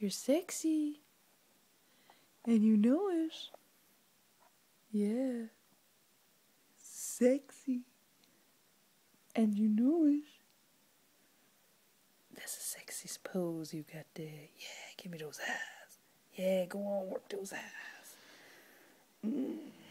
You're sexy. And you know it. Yeah. Sexy. And you know it. That's a sexy pose you got there. Yeah, give me those eyes. Yeah, go on, work those eyes.